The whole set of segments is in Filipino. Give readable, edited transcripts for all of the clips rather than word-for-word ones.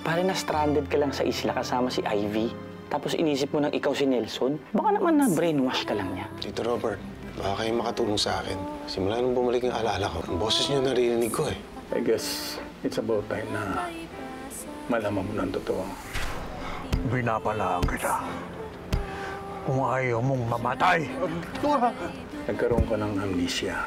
Pare, na-stranded ka lang sa isla kasama si Ivy. Tapos inisip mo nang ikaw si Nelson? Baka naman na-brainwash ka lang niya. Tito Robert, baka kayo makatulong sa akin. Simula nung bumalik ang alaala ko, ang boses niyo narinig ko eh. I guess it's about time na malaman mo ng totoo. Binapalaan kita. Kung ayaw mong mamatay. Nagkaroon ka ng amnesia.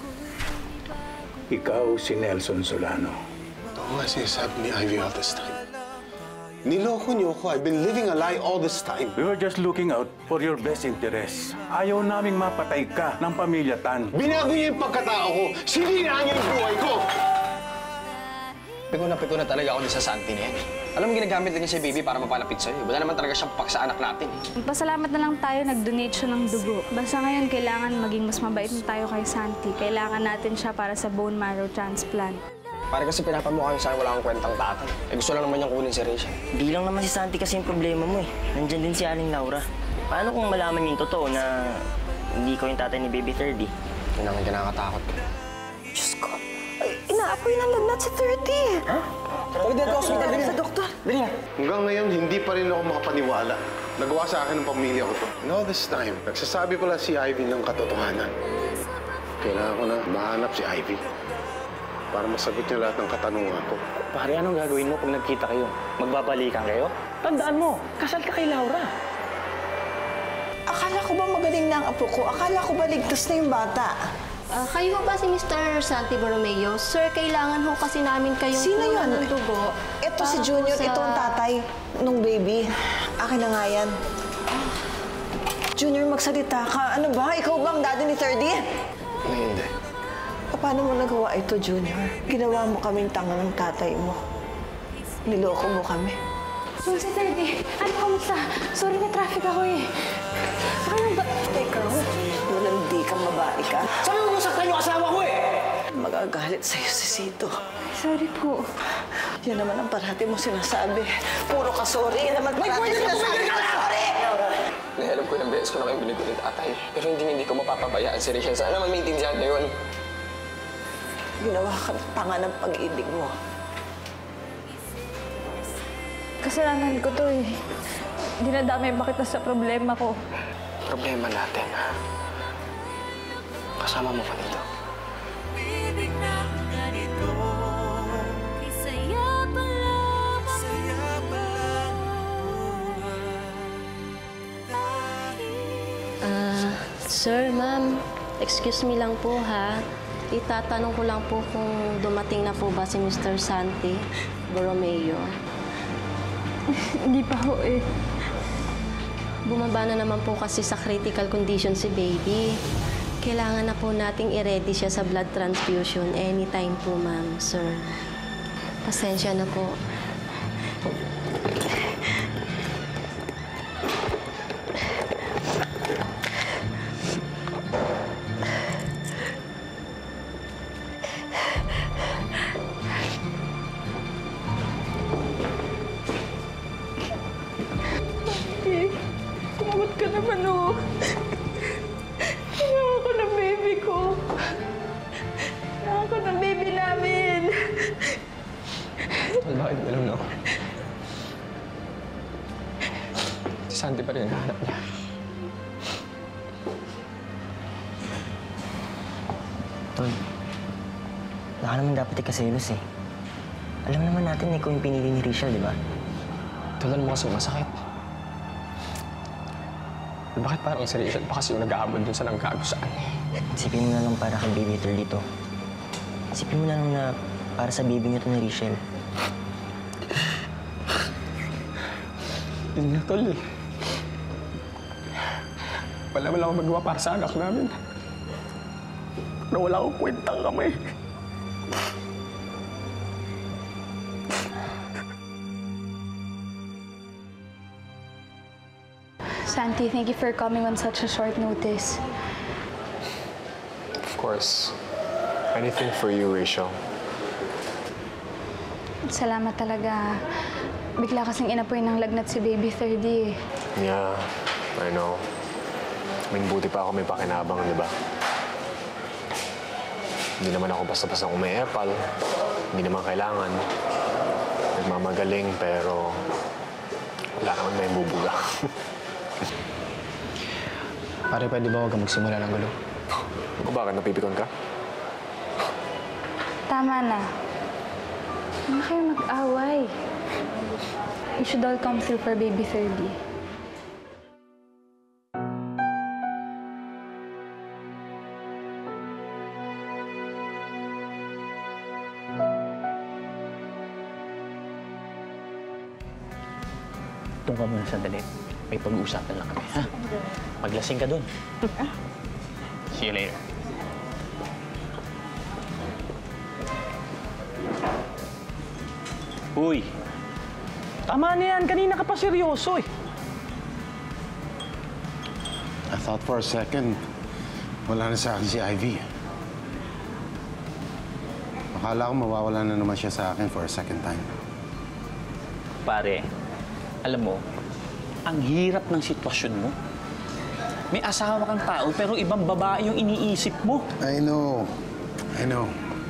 Ikaw si Nelson Solano. Ito nga sinasabi ni Ivy all this time. Niloko niyo ako. I've been living a lie all this time. We were just looking out for your best interest. Ayaw naming mapatay ka ng pamilya Tan. Binago niyo yung pagkatao ko. Sinira niyo yung buhay ko. Piko na talaga ako sa Santi na yan. Alam mo, ginagamit lang niya si Baby para mapalapit sa'yo. Wala naman talaga siyang pak sa anak natin eh. Magpasalamat na lang tayo, nag-donate siya ng dugo. Basta ngayon, kailangan maging mas mabait na tayo kay Santi. Kailangan natin siya para sa bone marrow transplant. Para kasi pinapamukha niyo sa'yo wala akong kwentang tatay. Eh gusto lang naman niyang kunin si Rachel. Di lang naman si Santi kasi yung problema mo eh. Nandyan din si Aling Laura. Paano kung malaman yung totoo na hindi ko yung tatay ni Baby 30? Yun ang kinakatakot. Diyos ko, inaapoy ng lagnat si 30. Ha? Tawag dito hospital, dali sa doktor. Dali na. Hanggang ngayon, hindi pa rin ako makapaniwala. Nagawa sa akin ng pamilya ko to. And all this time, nagsasabi pala si Ivy ng katotohanan. Kailangan ko na mahanap si Ivy para masagot niya lahat ng katanungan ko. Pare, anong gagawin mo pag nagkita kayo? Magbabalikan kayo? Tandaan mo, kasal ka kay Laura. Akala ko ba magaling na ang apo ko? Akala ko ba ligtas na yung bata? Kayo ba si Mr. Santi Borromeo? Sir, kailangan ho kasi namin kayong Sino yun? ng dugo. Ito si Junior, ito ang tatay nung baby. Akin na nga yan. Junior, magsalita ka. Ano ba? Ikaw ba ang daddy ni 30? Hindi. Paano mo nagawa ito, Junior? Ginawa mo kaming tanga ng tatay mo. Niloko mo kami. So, si 30, ano kamusta? Sorry na traffic ako eh. Ano ba? Ikaw, malandi kang babae ka. Sabi mo masaktan yung asawa ko eh! Magagalit sa'yo si Sito. Sorry po. Yan naman ang parati mo sinasabi. Puro ka sorry. Yan naman parati sinasabi ka sorry! Alam ko ng beses ko na kayong binigyan ni tatay. Pero hindi ko mapapabayaan si Rachel. Sana naman maintindihan na yun. Ginawa ka ng tanga ng pag-ibig mo. Kasalanan ko to eh. Dinadamay ba kita sa problema ko? Problema natin, ha? Kasama mo pa dito. Sir, ma'am, excuse me lang po ha. Itatanong ko lang po kung dumating na po ba si Mr. Santi Borromeo. Hindi pa ho eh. Bumaba na naman po kasi sa critical condition si baby. Kailangan na po nating i-ready siya sa blood transfusion anytime po, ma'am, sir. Pasensya na po. Tumawad ka naman oh. Hinawa ko ng baby ko. Hinawa ko ng baby namin. Tol, bakit alam na ako? Si Santi pa rin ang hanap niya. Tol, baka naman dapat ikaselos eh. Alam naman natin ikaw yung pinili ni Rachel, di ba? Tol, mo kasi masakit. Bakit parang si Rachel pa kasi yung nag-aabot dun sa nangkagusaan? Isipin mo na lang para kay baby Thor dito. Isipin mo na lang na para sa baby niyo to ni Rachel. Yun nga, Tol eh. Wala mo lang akong magawa para sa anak namin. Na wala akong kwentang kamay. Santi, thank you for coming on such a short notice. Of course. Anything for you, Rachel. Salamat talaga. Bigla kasing inapoy ng lagnat si Baby 30 eh. Yeah, I know. I mean, buti pa ako may pakinabang, di ba? Hindi naman ako basta-basta umiepal. Hindi naman kailangan. nagmamagaling, pero wala naman may bubuga. Pare, pwede ba huwag kang magsimula ng gulo? O bakit? Napipikon ka? Tama na. Huwag na kayo mag-away. You should all come through for baby 30. Doon ka muna sandali. May pag-uusapan lang kami, ha? Maglasing ka doon. See you later. Uy! Tama na yan. Kanina ka pa seryoso eh. I thought for a second, wala na sa akin si Ivy. Akala ko mawawala na naman siya sa akin for a second time. Pare, alam mo, ang hirap ng sitwasyon mo. May asawa kang tao pero ibang babae yung iniisip mo. I know. I know.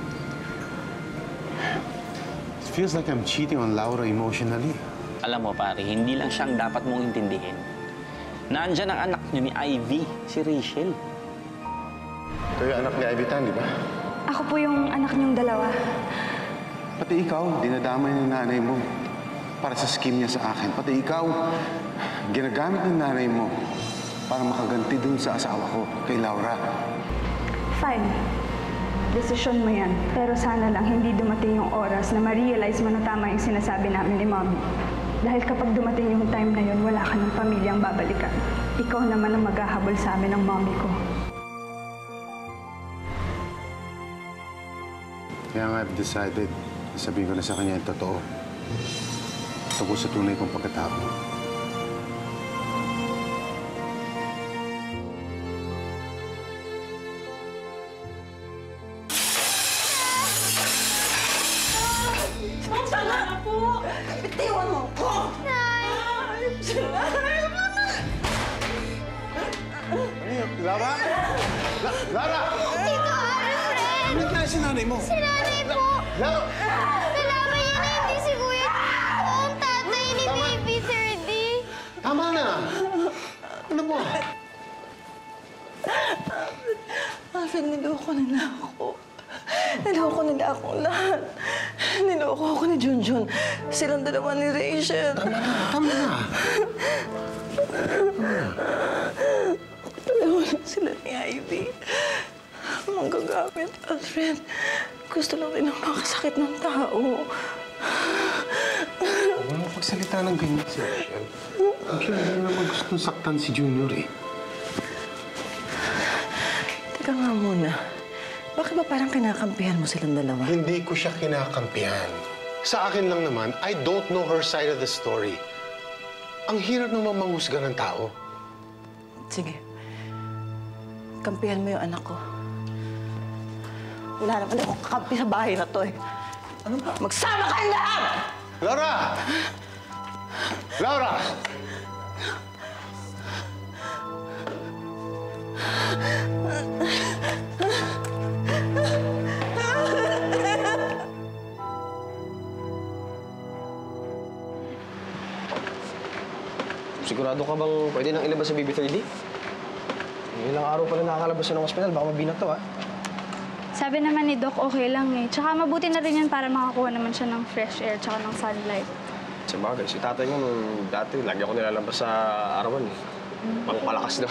It feels like I'm cheating on Laura emotionally. Alam mo, pare, hindi lang siyang dapat mong intindihin. Nandyan ang anak niyo ni Ivy, si Rachel. Ito yung anak ni Ivy Tan, di ba? Ako po yung anak niyong dalawa. Pati ikaw, dinadamay ng nanay mo para sa scheme niya sa akin. Pati ikaw, ginagamit ng nanay mo para makaganti dun sa asawa ko, kay Laura. Fine. Desisyon mo yan. Pero sana lang hindi dumating yung oras na ma-realize mo na tama yung sinasabi namin ni Mommy. Dahil kapag dumating yung time na yun, wala ka ng pamilyang babalikan. Ikaw naman ang maghahabol sa amin ng Mommy ko. Kaya nga I've decided, sabihin ko na sa kanya yung totoo. Tungkol sa tunay kong pagkatao. Laura? Laura! Tito Alfred! Ano na si nanay mo? Si nanay po! Laura! Nalaman niya na hindi si Kuya Tito ang tatay ni Baby 30. Tama na! Ano mo? Alfred, niloko nila ako. Niloko nila akong lahat. Niloko ako ni Junjun. Silang dalawa ni Rachel. Tama na, tama na. Dalawa sila ni Ivy. Manggagamit, Alfred. Gusto lang din ang makasakit ng tao. Huwag mo pagsalita ng ganyan si Rachel. I'm sure hindi naman gustong saktan si Junior eh. Teka nga muna. Bakit ba parang kinakampihan mo silang dalawa? Hindi ko siya kinakampihan. Sa akin lang naman, I don't know her side of the story. Ang hirap naman manghusga ng tao. Sige. Kampihan mo yung anak ko. Wala naman akong kakampi sa bahay na to eh. Ano ba? Magsama kayong lahat! Laura! Laura! Sigurado ka bang pwede nang ilabas sa Baby 30? Ilang araw pa lang nakakalabas siya ng ospital. Baka mabinat to, ha? Sabi naman ni Doc, okay lang eh. Tsaka mabuti na rin yan para makakuha naman siya ng fresh air tsaka ng sunlight. Sa bagay, si tatay nga nung dati, lagi ako nilalabas sa arawan, eh. Pangpalakas daw.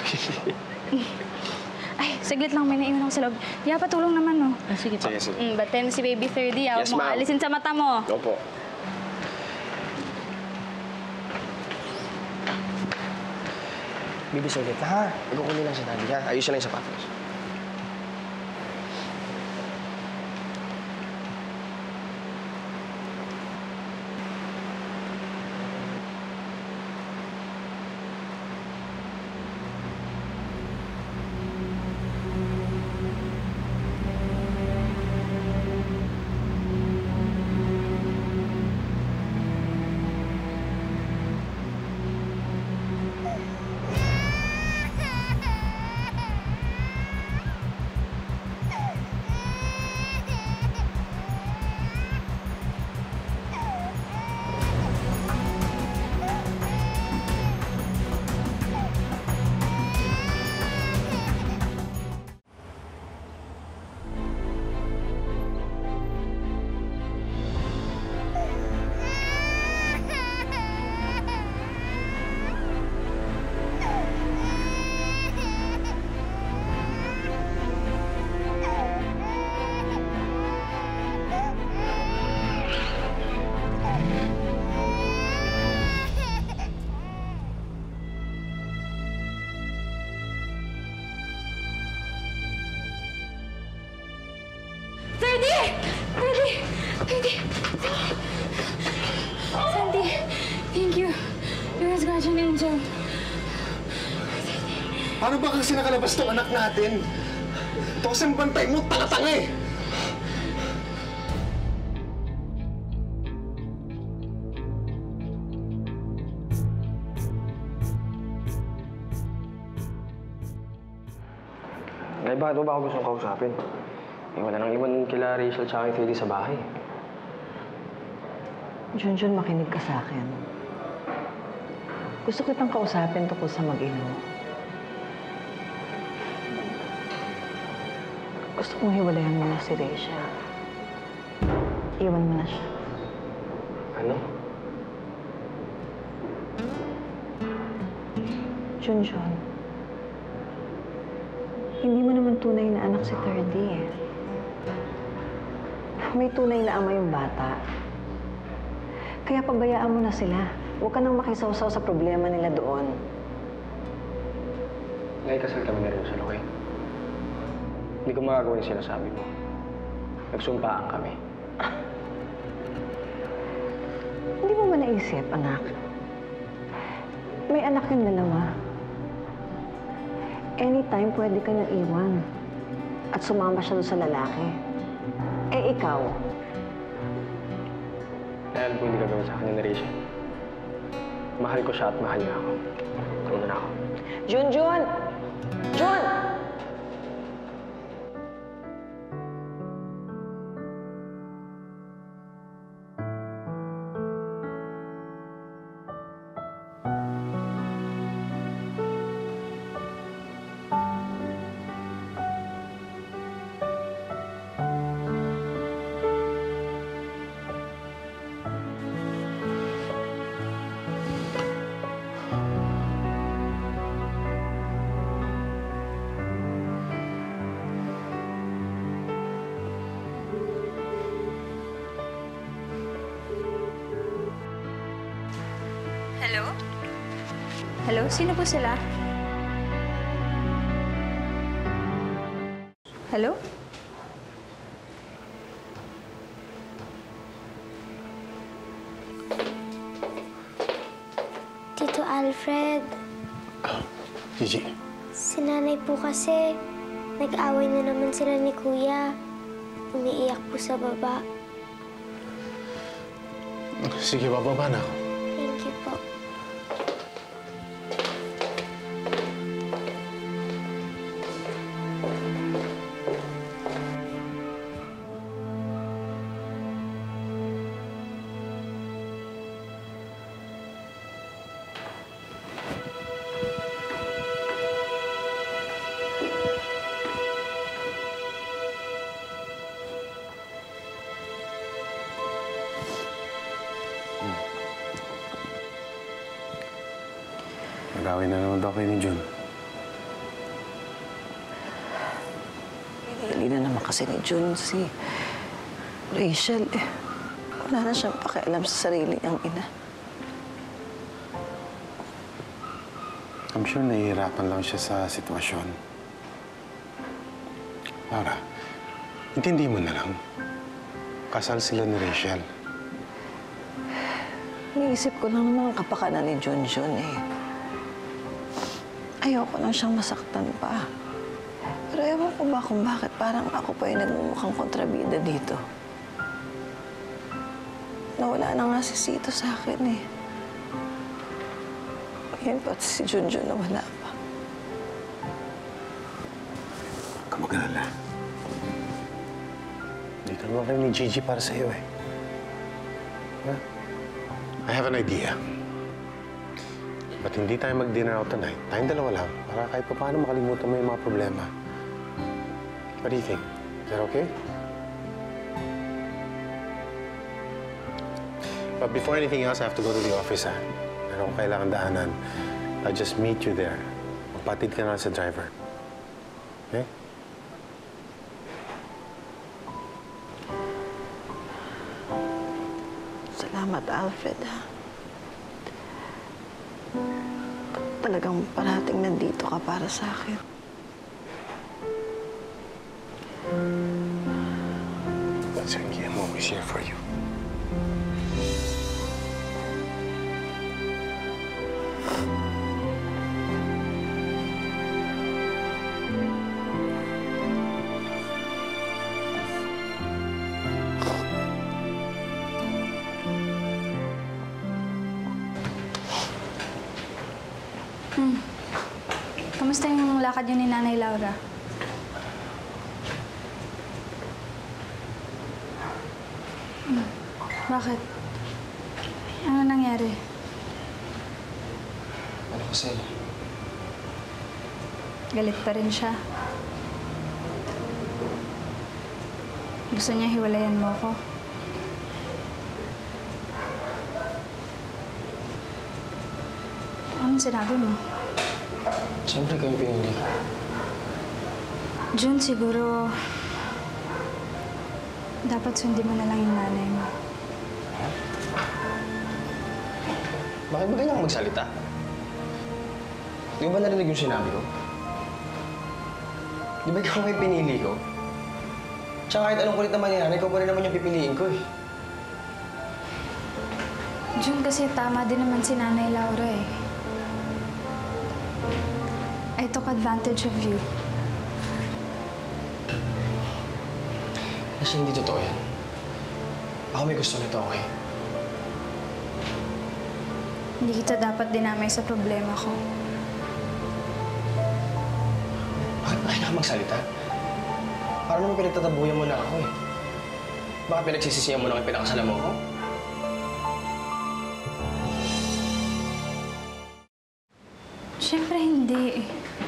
Ay, saglit lang. May naiwan ako sa loob. Yeah, patulong naman, no? Sige, sige. Batin si Baby 30, Yes, mo ma'am. alisin sa mata mo. Opo. Bibi, saglit na, ha? Magkukunin lang si daddy, ha? Ayusin lang yung sapatos. Nandiyan na, Angel. Paano ba kasi nakalabas tong anak natin? Ito kasing bantay mo, tanga-tanga eh! Nay, bakit mo ba ako gustong kausapin? Wala nang iwan kila Rachel tsaka kay Teddy sa bahay. Junjun, makinig ka sa akin. Gusto kitang kausapin tungkol sa mag-ina mo. Gusto kong hiwalayan mo na si Rachel. Iwan mo na siya. Ano? Junjun, hindi mo naman tunay na anak si Terdy eh. May tunay na ama yung bata. Kaya pabayaan mo na sila. Huwag ka nang makisawsaw sa problema nila doon. Nay, kasal kami na rin sa Lokay. Hindi ko magagawa yung sinasabi mo. Nagsumpaan kami. Hindi mo ba naisip, anak? May anak yung dalawa. Anytime pwede ka niyang iwan. At sumama siya doon sa lalaki. Eh, ikaw? Dahil po hindi gagawin sa akin ni Rachel. Mahal ko siya at mahal niya ako. Tulungan na ako. Junjun! Jun! Hello? Hello? Sino po sila? Hello? Tito Alfred, Gigi, si nanay po kasi, nag-away na naman sila ni Kuya. Umiiyak po sa baba. sige, bababa na ako. Thank you po. Nag-away na naman daw kayo ni Jun. Pinili na naman kasi ni Jun si Rachel eh. Wala na siyang pakialam sa sarili niyang ina. I'm sure nahihirapan lang siya sa sitwasyon. Laura, intindi mo na lang. Kasal sila ni Rachel. Iniisip ko lang naman ang kapakanan ni Junjun eh. Ayoko lang siyang masaktan pa. Pero ewan ko ba kung bakit parang ako pa yung nagmumukhang kontrabida dito. Nawala na nga si Sito sa akin eh. Ngayon pati si Junjun na wala pa. Huwag ka mag-alala. Dito naman kayo ni Gigi para sa'yo eh. Huh? I have an idea. Ba't hindi tayo mag-dinner out tonight? Tayong dalawa lang, para kahit pa paano makalimutan mo yung mga problema. What do you think? Is that okay? But before anything else, I have to go to the office, ha? Meron akong kailangan daanan. I'll just meet you there. Magpatid ka na sa driver. Okay? Salamat, Alfred, ha? Talagang parating nandito ka para sa akin. Sige, I'm always here for you. Kamusta yung lakad yun ni Nanay Laura? Bakit? Ano nangyari? Ano kasi? Galit pa rin siya. Gusto niya hiwalayan mo ko. Anong sinabi mo? Siyempre kayong pinili ko. Jun, siguro dapat sundin mo na lang yung nanay mo. Bakit ba ganyan magsalita? Di ba narinig yung sinabi ko? Di ba ikaw may pinili ko? Tsaka kahit anong kulit naman yan, ikaw pa rin naman yung pipiliin ko eh. Jun, kasi tama din naman si Nanay Laura eh. I took advantage of you. Kasi hindi totoo yan. Ako may gusto nito, okay? Hindi kita dapat dinamay sa problema ko. Bakit ba kailangan magsalita? Parang naman pinagtatabuyan mo na ako eh. Baka pinagsisisiyan mo na kayo pinakasalan mo ako? Siyempre hindi.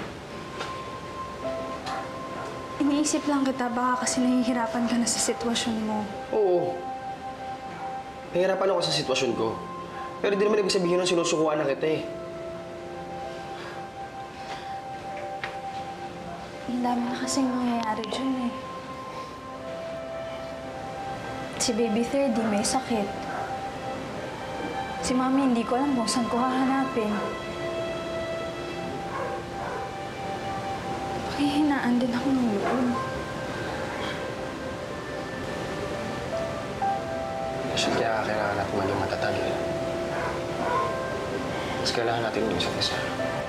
Iniisip lang kita, baka kasi nahihirapan ka na sa sitwasyon mo. Oo. Nahihirapan ako sa sitwasyon ko. Pero di naman ibig sabihin ng sinusukuan na kita eh. Ang dami na kasing mangyayari dyan eh. Si Baby 3D may sakit. Si Mami hindi ko alam kung saan ko hahanapin. Pakihinaan din ako ng loob. Kasi kaya kailangan natin maging matatag eh. Mas kailangan natin yung isa't isa.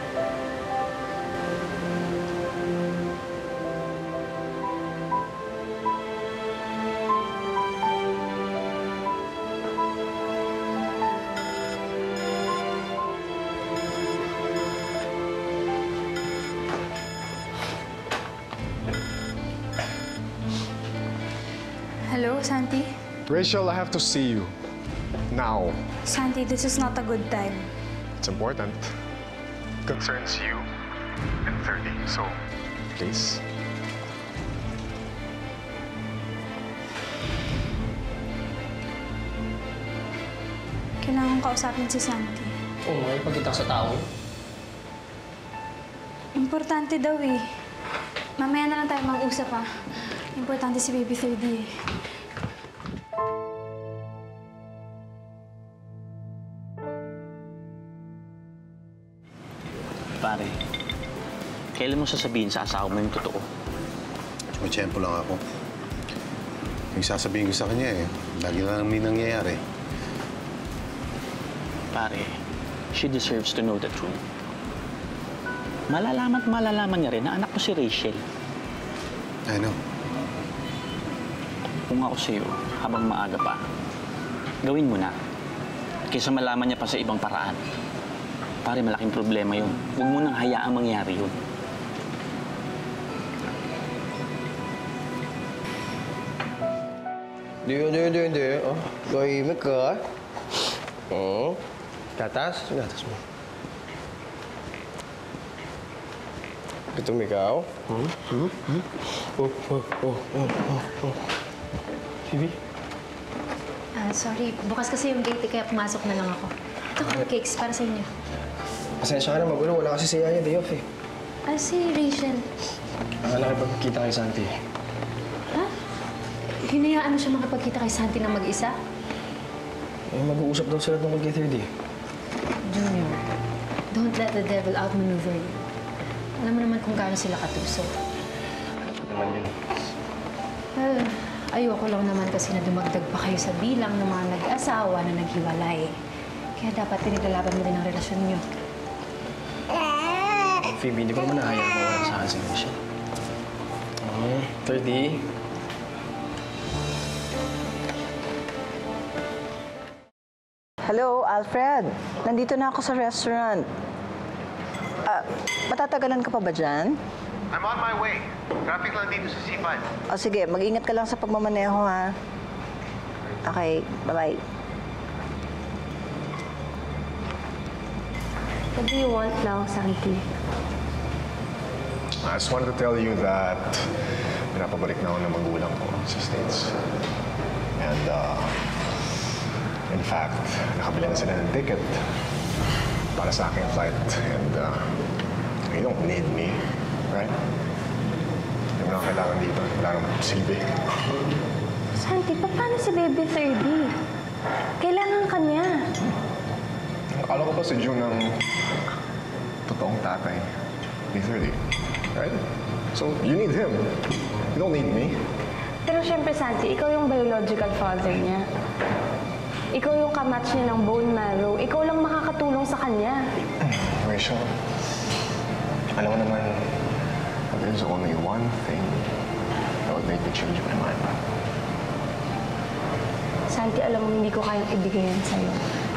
Hello, Santi? Rachel, I have to see you. Now. Santi, this is not a good time. It's important. Concerns you and 30, so please. Kailangan kausapin si Santi. Oo, makipagkita sa tao. Importante daw eh. Mamaya na lang tayo mag-usap ah. Importante si Baby 3D eh. Pare, kailan mo sasabihin sa asawa mo yung totoo? Matsyempo lang ako. Yung sasabihin ko sa kanya eh, lagi lang may nangyayari. Pare, she deserves to know the truth. Malalaman at malalaman niya rin na anak ko si Rachel. I know. Kung ako sa'yo, habang maaga pa, gawin mo na. Kaysa malaman niya pa sa ibang paraan. Pare, malaking problema yun. Huwag mo nang hayaang mangyari yun. Hindi. Oh, tahimik ka. Oo. Gatas? Gatas mo. Gutom ikaw? Phoebe? Sorry. Bukas kasi yung gate kaya pumasok na lang ako. Ito, cupcakes para sa inyo. Pasensya ka na, magulo. Wala kasi si Yaya, day off eh. Si Rachel. Nakipagkita kay Santi. Ha? Hinayaan mo siya makapagkita kay Santi na mag-isa? Mag-uusap daw sila tungkol kay 3D. Junior, don't let the devil outmaneuver you. Alam mo naman kung gaano sila katuso. Naman yun. Ayoko lang naman kasi na dumagdag pa kayo sa bilang ng mga nag-asawa na naghiwalay. Kaya dapat pinaglalaban mo din ang relasyon niyo. Phoebe, hindi ko naman nahayang mawala sa akin si Rachel. 3D. Hello, Alfred. Nandito na ako sa restaurant. Matatagalan ka pa ba dyan? I'm on my way. Traffic lang dito sa C5. O sige, mag-ingat ka lang sa pagmamaneho, ha? Okay, bye-bye. What do you want now, Santi? I just wanted to tell you that pinapabalik na ako ng magulang ko sa States. And, in fact, nakabili na sila ng ticket para sa aking flight. And, you don't need me, right? Hindi mo na kailangan dito. Wala naman silbi. Santi, paano si Baby 30? Kailangan ka niya. Akala ko pa si June ang totoong tatay ni 30, right? So, you need him. You don't need me. Pero syempre, Santi, ikaw yung biological father niya. Ikaw yung kamatch niya ng bone marrow. Ikaw lang makakatulong sa kanya. Rachel, alam mo naman, there's only one thing that would make me change my mind. Santi, alam mo, hindi ko kayang ibigay yan sa'yo.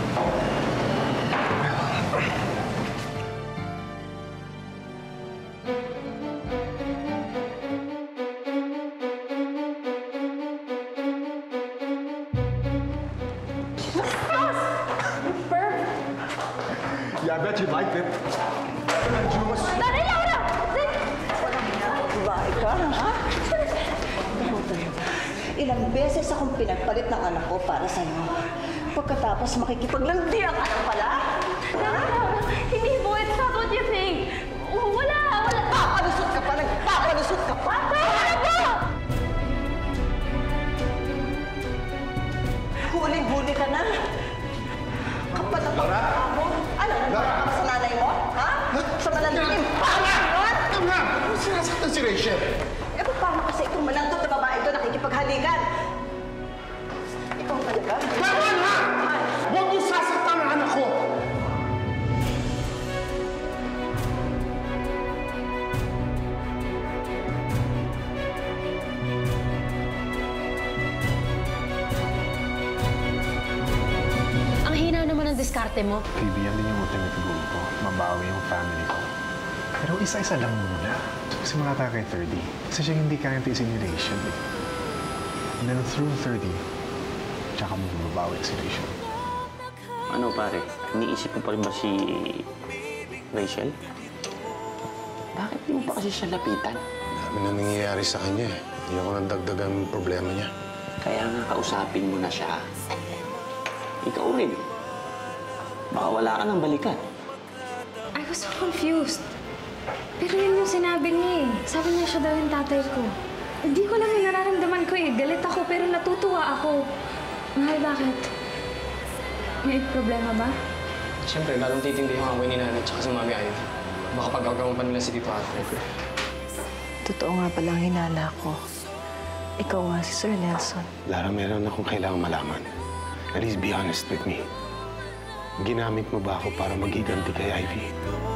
Yeah, I bet you liked it. Dali, Laura! Babae ka, ha? Ilang beses akong pinagpalit ng anak ko para sa'yo. Pagkatapos makikipaglandian ka lang pala. Laura, hindi po. It's not what you think. Wala. Papalusot ka pa, nagpapalusot ka pa. Wala po! Huling-huli ka na. Kapal na pagkaka mo. Ano, nagpapaka ka sa nanay mo? Ha? Sa malandiin. Tama! Ano sinasaktan si Rachel? Eh, paano kasi itong malandot na babae ito nakikipaghalikan? Ikaw talaga? Tama na! Huwag niyo sasaktan ang anak ko! Ang hina naman ang diskarte mo. Kaibigan din yung ultimate goal ko. Mabawi yung family ko. Pero isa-isa lang muna. Kasi mga tayo kay 30. Kasi siya hindi kaya tiisin ni Rachel. And then through 30, tsaka mo mabawi si Rachel. Ano pare, iniisip mo pa rin ba si Rachel? Bakit di mo pa kasi siya lapitan? Dami na nangyayari sa kanya eh. Hindi ako nagdagdagan yung problema niya. Kaya nga kausapin mo na siya. Ikaw rin. Baka wala ka nang balikan. I was so confused. Pero yun yung sinabi niya eh. Sabi niya siya daw yung tatay ko. Hindi ko lang yung nararamdaman ko eh. Galit ako pero natutuwa ako. Mahal, bakit? May problema ba? Siyempre, lalong titindi yung away ni Nanay at si Mami Ivy. Baka pag-agawan pa nila si Tito Alfred. Totoo nga palang hinala ko. Ikaw nga si Sir Nelson. Lara, meron akong kailangan malaman. At least be honest with me. Ginamit mo ba ako para magiganti kay Ivy?